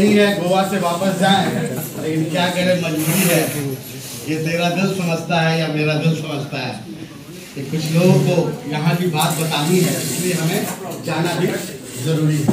नहीं है गोवा से वापस जाएं, लेकिन क्या करें, मजबूरी है। ये तेरा दिल समझता है या मेरा दिल समझता है कि कुछ लोगों को यहाँ की बात बतानी है, इसलिए हमें जाना भी जरूरी है।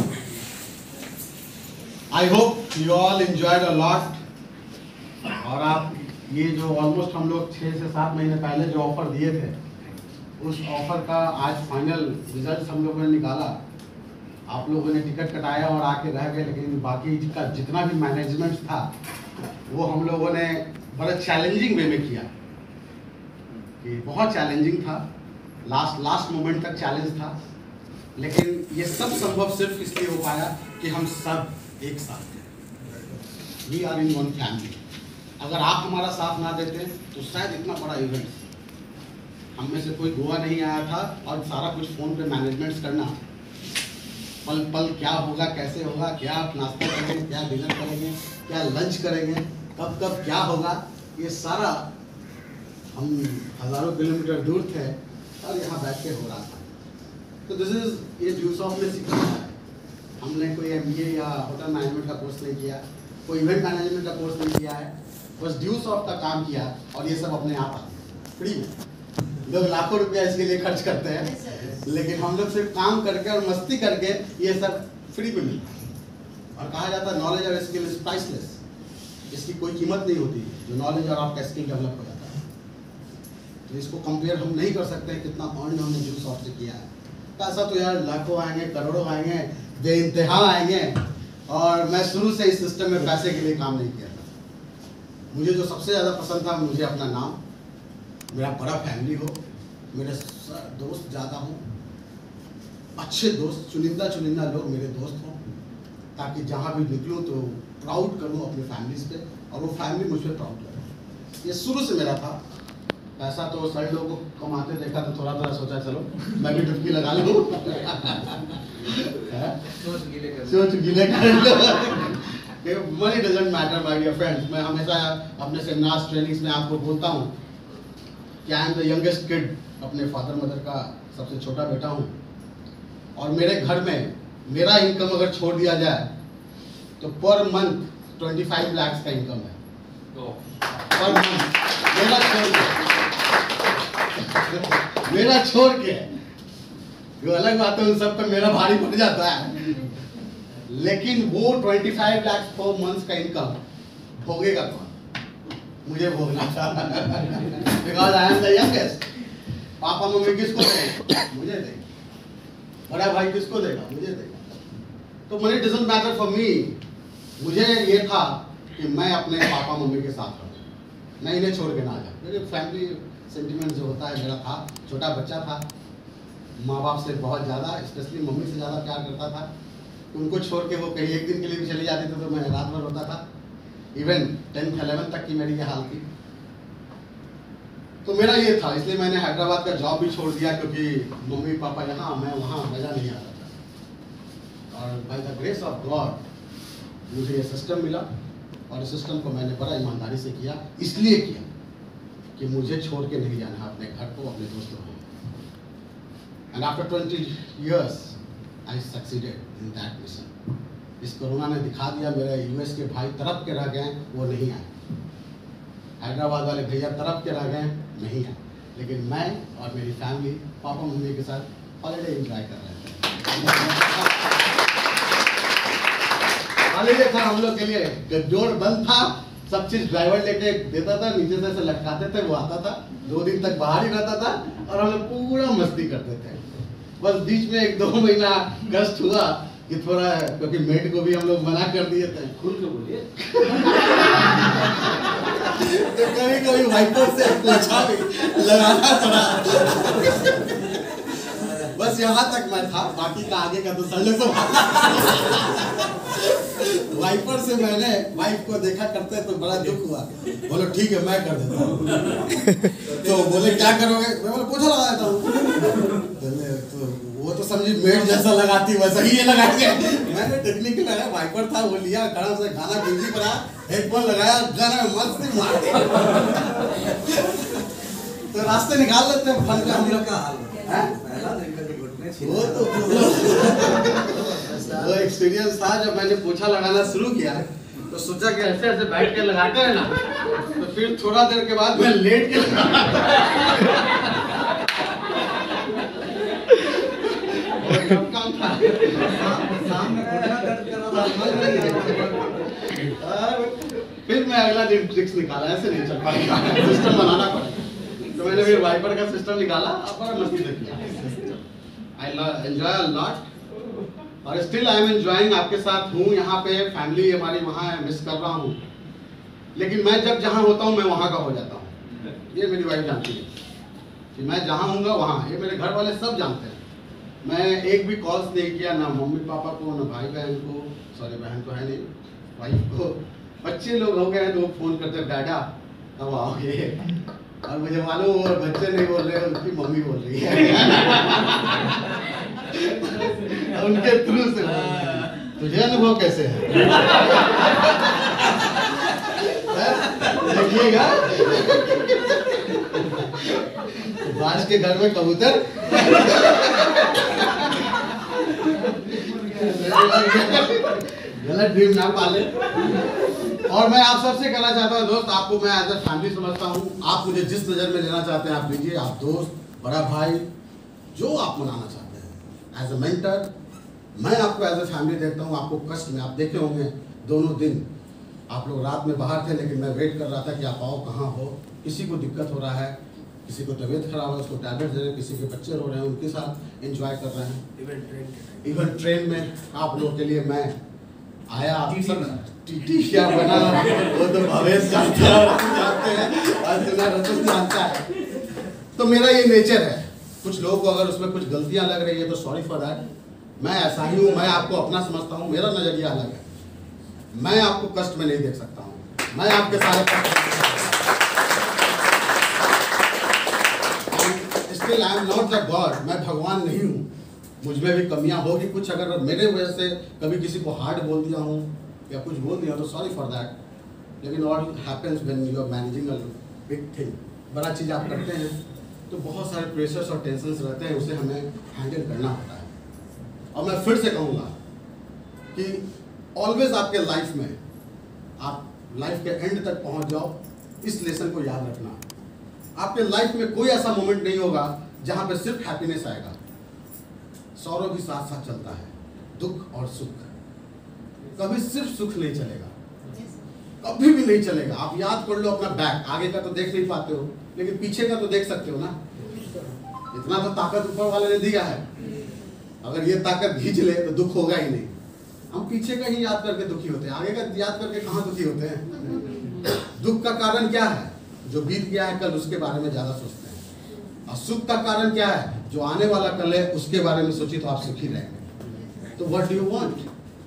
I hope you all enjoyed a lot. और आप ये जो ऑलमोस्ट हम लोग 6 से 7 महीने पहले जो ऑफर दिए थे, उस ऑफर का आज फाइनल रिजल्ट हम लोगों ने निकाला। आप लोगों ने टिकट कटाया और आके रह गए, लेकिन बाकी का जितना भी मैनेजमेंट था वो हम लोगों ने बड़ा चैलेंजिंग वे में किया, कि बहुत चैलेंजिंग था, लास्ट मोमेंट तक चैलेंज था। लेकिन ये सब संभव सिर्फ इसलिए हो पाया कि हम सब एक साथ थे। We are in one family. अगर आप हमारा साथ ना देते तो शायद इतना बड़ा इवेंट, हम में से कोई गोवा नहीं आया था और सारा कुछ फ़ोन पे मैनेजमेंट्स करना, पल पल क्या होगा, कैसे होगा, क्या नाश्ता करेंगे, क्या डिनर करेंगे, क्या लंच करेंगे, कब कब क्या होगा, ये सारा हम हज़ारों किलोमीटर दूर थे और यहाँ बैठ के हो रहा था। तो दिस इज़ ये ड्यूस ऑफ ने सीखा है। हमने कोई MBA या होटल मैनेजमेंट का कोर्स नहीं किया, कोई इवेंट मैनेजमेंट का कोर्स नहीं किया है, बस ड्यूस ऑफ का काम किया और ये सब अपने आप आता फ्री में। लोग लाखों रुपया इसके लिए खर्च करते हैं, लेकिन हम लोग सिर्फ काम करके और मस्ती करके ये सब फ्री में मिलता है। और कहा जाता है नॉलेज और स्किल इज प्राइसलेस, इसकी कोई कीमत नहीं होती जो नॉलेज और आपका स्किल डेवलप हो जाता है। तो इसको कंपेयर हम नहीं कर सकते कितना अर्न हमने ड्यूस ऑफ से किया है। पैसा तो यार लाखों आएंगे, करोड़ों आएंगे, बेइंतहा आएंगे, और मैं शुरू से इस सिस्टम में पैसे के लिए काम नहीं किया था। मुझे जो सबसे ज़्यादा पसंद था, मुझे अपना नाम, मेरा बड़ा फैमिली हो, मेरे दोस्त ज़्यादा हों, अच्छे दोस्त, चुनिंदा लोग मेरे दोस्त हों, ताकि जहाँ भी निकलूँ तो प्राउड करूँ अपने फैमिलीज पे और वो फैमिली मुझ पर प्राउड करे। ये शुरू से मेरा था। पैसा तो सारे लोगों को कमाते देखा तो थोड़ा थोड़ा सोचा चलो मैं भी डुबकी लगा लूँ, सोच गीले कर लो। Money doesn't matter my dear friends. मैं हमेशा अपने सेमिनार्स ट्रेनिंग्स में आपको बोलता हूँ कि I am the youngest kid, अपने फादर मदर का सबसे छोटा बेटा हूँ, और मेरे घर में मेरा इनकम अगर छोड़ दिया जाए तो पर मंथ 25 लाख का इनकम है पर मंथ, मेरा छोड़ के। जो अलग बात है उन सब पे मेरा भारी पड़ जाता है, लेकिन वो 25 लाख पर मंथ का इनकम भोगेगा कौन? मुझे भोगना था। Because I am the youngest. पापा मम्मी किसको देंगे? मुझे देंगे। बड़ा भाई किसको देगा? मुझे देगा। तो money doesn't matter for me. मुझे ये था कि मैं अपने पापा मम्मी के साथ रहूँ, मैं इन्हें छोड़ के ना जाऊँ। मेरे फैमिली सेंटिमेंट जो होता है मेरा था, छोटा बच्चा था, माँ बाप से बहुत ज़्यादा, स्पेशली मम्मी से ज़्यादा प्यार करता था। उनको छोड़ के वो कहीं एक दिन के लिए भी चली जाती थी तो मैं रात भर रोता था। इवन 10th 11th तक की मेरी ये हाल थी। तो मेरा ये था, इसलिए मैंने हैदराबाद का जॉब भी छोड़ दिया, क्योंकि मम्मी पापा यहाँ, मैं वहाँ, मज़ा नहीं आता था। और by the grace of God मुझे ये सिस्टम मिला, और इस सिस्टम को मैंने बड़ा ईमानदारी से किया। इसलिए किया कि मुझे छोड़ के नहीं जाना अपने घर को, अपने दोस्तों को। And after 20 years I succeeded in that mission. इस कोरोना ने दिखा दिया, मेरे US के भाई तरफ के रह गए, वो नहीं आए। हैदराबाद वाले भैया तरफ के रह गए, नहीं आए। लेकिन मैं और मेरी फैमिली पापा मम्मी के साथ हॉलीडे एंजॉय कर रहे थे। हॉलीडे था हम लोग के लिए, गड्ढोड़ बंद था, सब चीज ड्राइवर लेके देता था, नीचे से लटकाते थे, वो आता था, 2 दिन तक बाहर ही रहता था और हम लोग पूरा मस्ती करते थे। बस बीच में 1-2 महीना कष्ट हुआ कि थोड़ा, क्योंकि मेड को भी हम लोग मना कर दिए थे। खुल के बोलिए। तो कभी वाइपर से पोछा भी लगाना पड़ा। बस यहाँ तक मैं था, बाकी का आगे का तो सर लोग वाइपर से मैंने वाइफ को देखा करते तो बड़ा दुख हुआ। बोलो ठीक है मैं कर देता हूँ। तो बोले क्या करोगे? मैं बोले पोछा लगा देता हूँ। तो वो तो समझी मेड जैसा लगाती वैसा ही ये लगाएंगे। मैंने टेक्निक लगाया, वाइपर था वो लिया, कड़ा से गाना म्यूजिक बना, हेडफोन लगाया, गाना में मस्त मार दिया। तो रास्ते निकाल लेते हैं फन का हम लोग का हाल है। वो तो वो एक्सपीरियंस था जब मैंने पोछा लगाना शुरू किया तो सोचा कि ऐसे ऐसे बैठ के लगाते हैं ना, तो फिर थोड़ा देर के बाद मैं लेट के काम था। फिर मैं अगला दिन ट्रिक्स निकाला, ऐसे नहीं चल पाएगा, सिस्टम बनाना पड़ेगा। तो मैंने फिर वाइपर का सिस्टम निकाला और बड़ा मस्ती से किया। I enjoy a lot और स्टिल आई एम एंजॉइंग, आपके साथ हूँ यहाँ पे, फैमिली हमारी वहाँ है, मिस कर रहा हूँ, लेकिन मैं जब जहाँ होता हूँ मैं वहाँ का हो जाता हूँ। ये मेरी वाइफ जानती है कि मैं जहाँ हूँगा वहाँ, ये मेरे घर वाले सब जानते हैं। मैं एक भी कॉल्स नहीं किया, ना मम्मी पापा को, ना भाई बहन को, सॉरी बहन तो है नहीं, वाइफ को। बच्चे लोग हो गए हैं तो वो फ़ोन करते हैं, डैडा कब आओगे, और मुझे मालूम वो बच्चे नहीं बोल रहे, उनकी मम्मी बोल रही है। उनके थ्रू से तुझे अनुभव कैसे है? देखिएगा बाज के घर में कबूतर, गलत ड्रीम ना पाले। और मैं आप सबसे कहना चाहता हूँ दोस्त, आपको मैं एज ए फैमिली समझता हूँ। आप मुझे जिस नज़र में लेना चाहते हैं आप लीजिए, आप दोस्त, बड़ा भाई, जो आप मनाना चाहते हैं। एज ए मेंटर मैं आपको एज ए फैमिली देखता हूँ। आपको कष्ट में, आप देखे होंगे दोनों दिन आप लोग रात में बाहर थे, लेकिन मैं वेट कर रहा था कि आप आओ, कहाँ हो। किसी को दिक्कत हो रहा है, किसी को तबीयत खराब है, उसको टैबलेट दे रहे हैं, किसी के बच्चे रो रहे हैं, उनके साथ एंजॉय कर रहे हैं। इवन ट्रेन में आप लोगों के लिए मैं आया। टीटी क्या बना वो तो भवेश जानता है, रतन जानता है। तो मेरा ये नेचर है। कुछ लोगों को अगर उसमें कुछ गलतियां लग रही है तो सॉरी फॉर दैट। मैं ऐसा ही हूँ, मैं आपको अपना समझता हूँ, मेरा नजरिया अलग है। मैं आपको कष्ट में नहीं देख सकता हूँ, मैं आपके सारे still I am not the God, मैं भगवान नहीं हूँ, मुझ में भी कमियां होगी कुछ। अगर मेरे वजह से कभी किसी को हार्ड बोल दिया हूँ या कुछ बोल दिया तो सॉरी फॉर दैट। लेकिन all happens when you are managing a big thing. बड़ा चीज़ आप करते हैं तो बहुत सारे प्रेशर्स और टेंशन्स रहते हैं, उसे हमें हैंडल करना होता है। और मैं फिर से कहूँगा कि ऑलवेज आपके लाइफ में, आप लाइफ के एंड तक पहुँच जाओ, इस लेसन को याद रखना। आपके लाइफ में कोई ऐसा मोमेंट नहीं होगा जहाँ पे सिर्फ हैप्पीनेस आएगा, सौरव भी साथ साथ चलता है, दुख और सुख। कभी सिर्फ सुख नहीं चलेगा, कभी भी नहीं चलेगा। आप याद कर लो अपना बैक, आगे का तो देख नहीं पाते हो, लेकिन पीछे का तो देख सकते हो ना। इतना तो ताकत ऊपर वाले ने दिया है, अगर ये ताकत खींच ले तो दुख होगा ही नहीं। हम पीछे का ही याद करके दुखी होते हैं, आगे का याद करके कहाँ दुखी होते हैं। दुख का कारण क्या है? जो बीत गया है कल, उसके बारे में ज्यादा सोचते हैं। और सुख का कारण क्या है? जो आने वाला कल है उसके बारे में सोचिए तो आप सुखी रहेंगे। तो व्हाट डू यू वांट?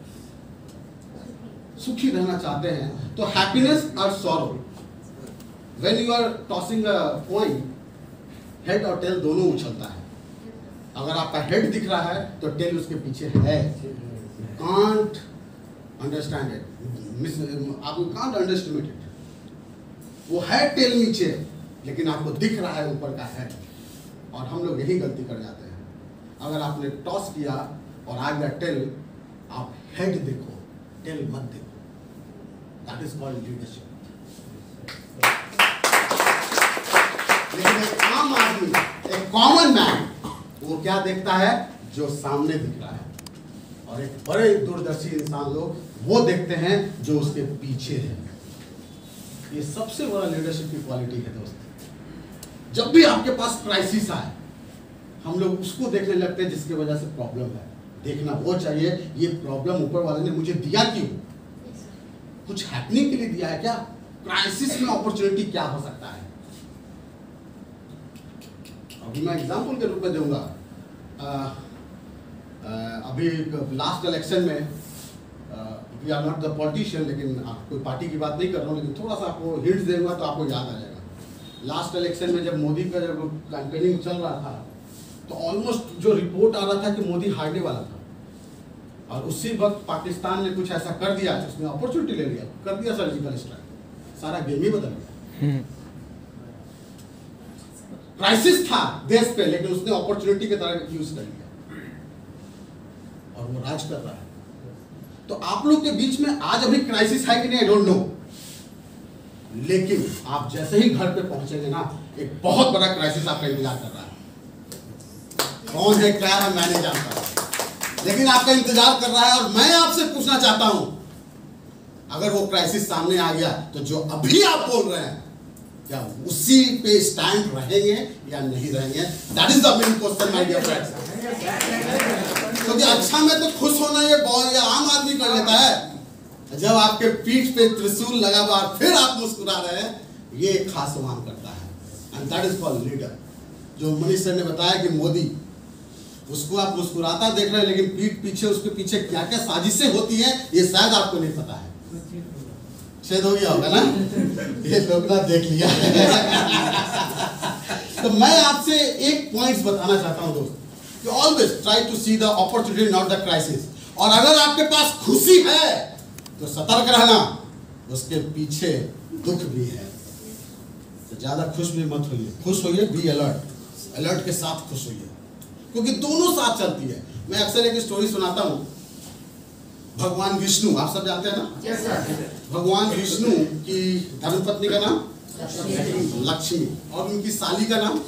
सुखी रहना चाहते हैं तो हैप्पीनेस और sorrow, when you are tossing a coin, head और टेल दोनों उछलता है। अगर आपका हेड दिख रहा है तो टेल उसके पीछे है। कांट अंडरस्टैंड इट, आप कांट अंडरस्टिमेट इट। वो है टेल नीचे, लेकिन आपको दिख रहा है ऊपर का हेड। और हम लोग यही गलती कर जाते हैं। अगर आपने टॉस किया और आ गया टेल, आप हेड देखो, टेल मत देखो। That is called leadership. लेकिन एक आम आदमी, एक कॉमन मैन, वो क्या देखता है? जो सामने दिख रहा है। और एक बड़े दूरदर्शी इंसान लोग वो देखते हैं जो उसके पीछे है। ये सबसे बड़ा लीडरशिप की क्वालिटी है दोस्त। जब भी आपके पास क्राइसिस आए, हम लोग उसको देखने लगते हैं जिसकी वजह से प्रॉब्लम है। देखना वो चाहिए, ये प्रॉब्लम ऊपर वाले ने मुझे दिया क्यों? कुछ हैपनिंग के लिए दिया है क्या? क्राइसिस में अपॉर्चुनिटी क्या हो सकता है? अभी मैं एग्जांपल के रूप में दूंगा। अभी लास्ट इलेक्शन में, we are not the politician, लेकिन कोई पार्टी की बात नहीं कर रहा हूँ, लेकिन थोड़ा सा आपको हिंट्स दूंगा तो आपको याद आ जाएगा। लास्ट इलेक्शन में जब मोदी का जब कैंपेनिंग चल रहा था तो ऑलमोस्ट जो रिपोर्ट आ रहा था कि मोदी हारने वाला था, और उसी वक्त पाकिस्तान ने कुछ ऐसा कर दिया, उसने अपॉर्चुनिटी ले लिया, कर दिया सर्जिकल स्ट्राइक, सारा गेम ही बदल गया। क्राइसिस था देश पे, लेकिन उसने अपॉर्चुनिटी की तरह यूज कर लिया और वो राज कर रहा है। तो आप लोग के बीच में आज अभी क्राइसिस है कि नहीं, आई डोंट नो, लेकिन आप जैसे ही घर पे पहुंचेंगे ना, एक बहुत बड़ा क्राइसिस आपका इंतजार कर रहा है। कौन है, क्या है, मैं नहीं जानता, लेकिन आपका इंतजार कर रहा है। और मैं आपसे पूछना चाहता हूं, अगर वो क्राइसिस सामने आ गया तो जो अभी आप बोल रहे हैं, क्या उसी पे स्टैंड रहेंगे या नहीं रहेंगे? That is the main question my dear friends. क्योंकि अच्छा में तो खुश होना ये बहुत आम आदमी कर लेता है। जब आपके पीठ पे त्रिशूल लगा हुआ फिर आप मुस्कुरा रहे हैं, ये एक खास सम्मान करता है। And that is called leader. जो मनीष सर ने बताया कि मोदी, उसको आप मुस्कुराता देख रहे हैं, लेकिन पीठ पीछे उसके पीछे क्या क्या साजिशें होती हैं ये शायद आपको नहीं पता है। छेद हो गया होगा ना, ये लोग ना देख लिया। तो मैं आपसे एक पॉइंट्स बताना चाहता हूं दोस्त, कि always try to see the opportunity not the crisis. और अगर आपके पास खुशी है तो सतर्क रहना, उसके पीछे दुख भी है। तो ज्यादा खुश भी मत होइए, खुश होइए, बी अलर्ट, अलर्ट के साथ खुश होइए, क्योंकि दोनों साथ चलती है। मैं अक्सर एक स्टोरी सुनाता हूं। भगवान विष्णु, आप सब जानते हैं ना? yes, sir. भगवान विष्णु की धर्मपत्नी का नाम लक्ष्मी, और उनकी साली का नाम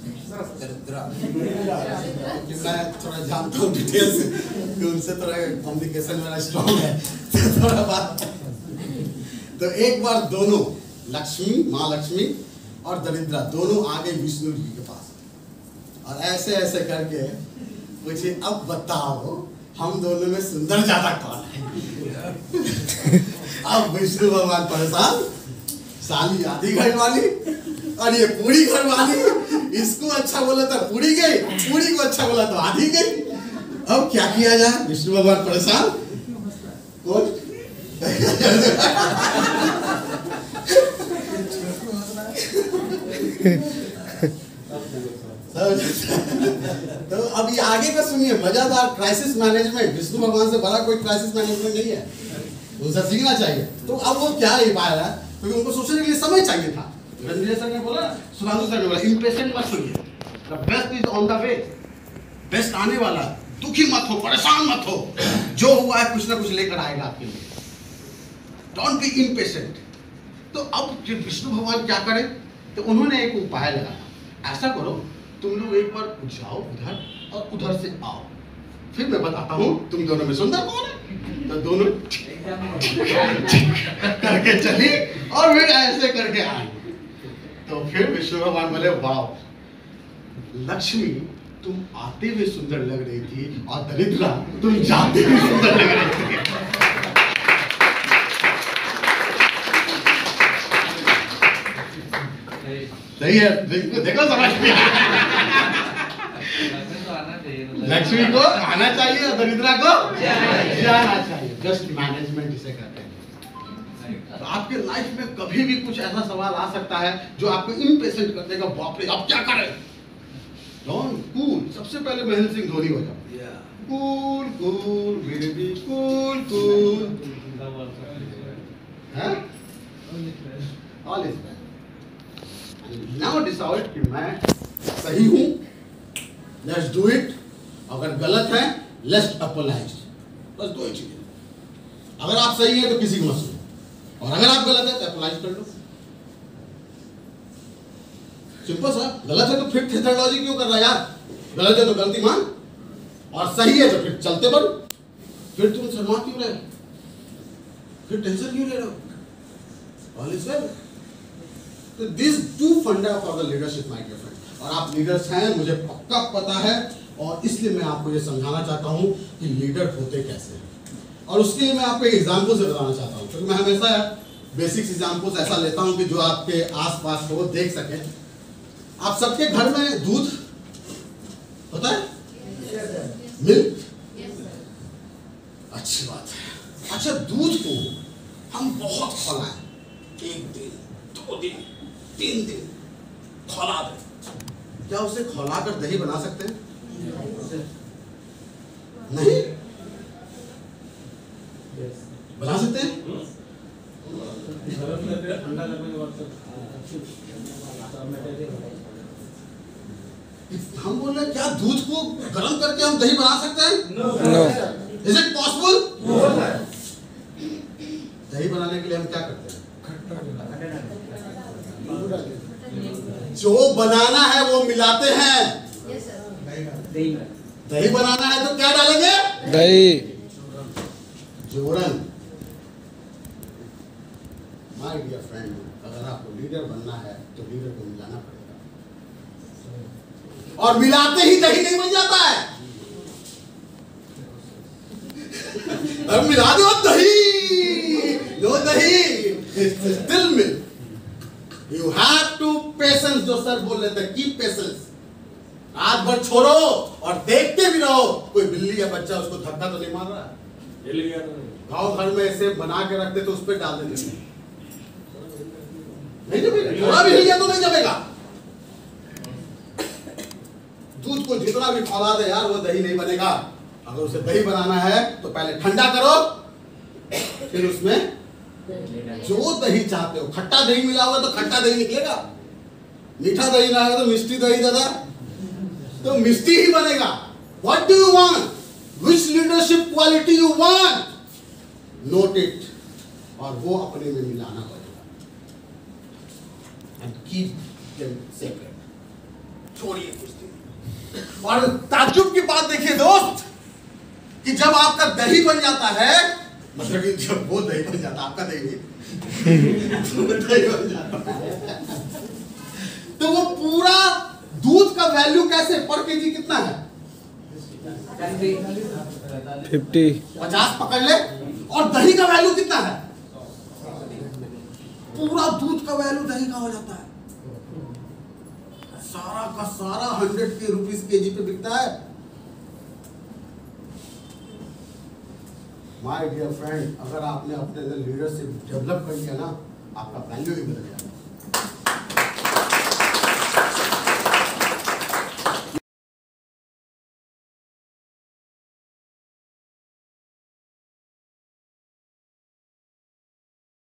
मैं थोड़ा जानता हूँ डिटेल से, उनसे थोड़ा कम्युनिकेशन मेरा स्ट्रॉन्ग है, तो थोड़ा बात। तो एक बार दोनों लक्ष्मी, माँ लक्ष्मी और दरिद्रा दोनों आ गए विष्णु जी के पास, और ऐसे ऐसे करके पूछे, अब बताओ हम दोनों में सुंदर ज्यादा कौन है? अब विष्णु भगवान परेशान, साली आधी घर वाली और ये पूरी घर वाली, इसको अच्छा बोला तो पूरी गई, पूरी को अच्छा बोला तो आधी गई। अब क्या किया जाए? विष्णु भगवान परेशान, कौन तो अब ये आगे का सुनिए, मजेदार क्राइसिस मैनेजमेंट। विष्णु भगवान से बड़ा कोई क्राइसिस मैनेजमेंट नहीं है, उनसे सीखना चाहिए। तो अब वो क्या ही पाया रहा, क्योंकि उनको सोचने के लिए समय चाहिए था। रणवीर सर ने बोला, सुधांशु सर ने बोला, इम्पेशेंट मत होइए, the best is on the way, best आने वाला, दुखी मत हो, परेशान मत हो, जो हुआ है कुछ ना कुछ लेकर आएगा आपके लिए, डोंट बी इम्पेशेंट। तो अब विष्णु भगवान क्या करें, तो उन्होंने एक उपाय लगाया, ऐसा करो तुम लोग एक बार जाओ उधर और उधर से आओ, फिर मैं बताता हूँ तुम दोनों में सुंदर कौन है। तो दोनों करके चली और फिर ऐसे करके आई। तो फिर विष्णु भगवान बोले, वाह लक्ष्मी तुम आते हुए सुंदर लग रही थी, और दरिद्रा तुम जाते हुए सुंदर लग रही थी। सही है, देखो समझ में लक्ष्मी को आना चाहिए और दरिद्रा को जाना चाहिए। जस्ट मैनेजमेंट इसे कहते हैं। तो आपके लाइफ में कभी भी कुछ ऐसा सवाल आ सकता है जो आपको इम्पेशेंट कर देगा, बाप रे अब क्या करें। डोंट कूल, सबसे पहले महेंद्र सिंह धोनी हो जाओ, cool cool baby cool cool, है all is well. Now decide कि मैं सही हूं, लेट्स डू इट। अगर गलत है लेट्स अपोलाइज, बस दो ही चीजें। अगर आप सही है तो किसी को मत सुनो, और अगर आप गलत है तो अपोलाइज कर लो, सिंपल सा। गलत है तो फिर थेथोलॉजी क्यों कर रहा है यार, गलत है तो गलती मान, और सही है तो फिर चलते बढ़ो। फिर तुम शर्मा क्यों रहे, फिर टेंशन क्यों ले रहे हो, ऑल इज वेल। तो this two funda for the leadership my dear friends. और आप लीडर्स हैं, मुझे पक्का पता है, और इसलिए मैं आपको ये समझाना चाहता हूँ कि लीडर होते कैसे हैं। और उसके लिए मैं आपको एक एग्जाम्पल से बताना चाहता हूँ, क्योंकि मैं हमेशा बेसिक्स एग्जाम्पल्स ऐसा लेता हूँ कि जो आपके आसपास हो देख सके। आप सबके घर में दूध होता है, मिल्क, अच्छी बात है। अच्छा, दूध को हम बहुत खौलाएं, 1 दिन 2 दिन 3 दिन खौला दें, क्या उसे खौला कर दही बना सकते हैं? नहीं बना सकते हैं? हम बोल रहे हैं, क्या दूध को गर्म करके हम दही बना सकते हैं? Is it possible? जो बनाना है वो मिलाते हैं। दही बनाना है तो क्या डालेंगे? दही। जोड़न। माय डियर फ्रेंड, अगर आपको लीडर बनना है तो लीडर को मिलाना पड़ेगा, और मिलाते ही दही नहीं बन जाता है। अब मिला दो दही, नो दही, still milk. You have to patience, जो सर बोल रहे थे, कीप पेशेंस। रात भर छोड़ो और देखते भी रहो कोई बिल्ली या बच्चा उसको धक्का तो नहीं मार रहा है। गाँव घर में ऐसे बना के रखते तो उस पर डाल देते, नहीं जमेगा, थोड़ा भी हिल गया तो नहीं जमेगा। दूध को जितना भी खौला दे यार, वो दही नहीं बनेगा। अगर उसे दही बनाना है तो पहले ठंडा करो, फिर उसमें जो दही चाहते हो, खट्टा दही मिला हुआ तो खट्टा दही निकलेगा, मीठा दही ना है तो मिष्टी दही दादा, तो मिष्टी ही बनेगा। What do you want? Which leadership quality you want? Note it, और वो अपने में मिलाना पड़ेगा। And keep them separate. छोड़िए कुछ दिन। और ताज्जुब की बात देखिए दोस्त, कि जब आपका दही बन जाता है, मतलब कि जब वो दही बन जाता है, आपका दही नहीं, दही बन जाता है, तो वो पूरा दूध का वैल्यू कैसे पर केजी कितना है? 50 पकड़ ले। और दही का वैल्यू कितना है? पूरा दूध का वैल्यू दही का हो जाता है। सारा का सारा 100 रुपीस केजी पे बिकता है। माय डियर फ्रेंड, अगर आपने अपने लीडरशिप डेवलप कर लिया ना, आपका वैल्यू ही बदल जाएगा।